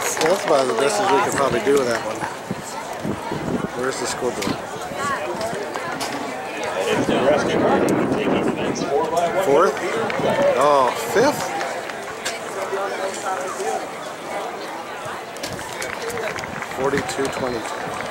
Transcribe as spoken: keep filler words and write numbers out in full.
Well, that's about the distance we could probably do with that one. Where's the scoreboard? Fourth? Oh, fifth? forty-two twenty-two.